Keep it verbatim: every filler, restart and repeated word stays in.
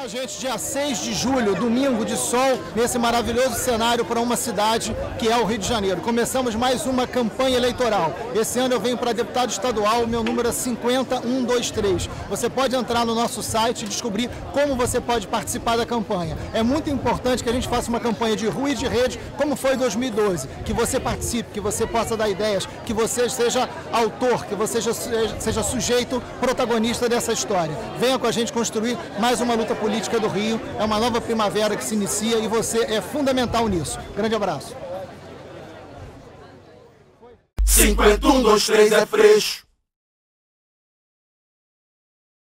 a gente dia seis de julho, domingo de sol, nesse maravilhoso cenário para uma cidade que é o Rio de Janeiro. Começamos mais uma campanha eleitoral. Esse ano eu venho para deputado estadual, meu número é cinquenta um dois três. Você pode entrar no nosso site e descobrir como você pode participar da campanha. É muito importante que a gente faça uma campanha de rua e de rede, como foi em dois mil e doze. Que você participe, que você possa dar ideias, que você seja autor, que você seja, seja sujeito, protagonista dessa história. Venha com a gente construir mais uma luta política do Rio. É uma nova primavera que se inicia e você é fundamental nisso. Grande abraço. cinquenta um dois três é freixo.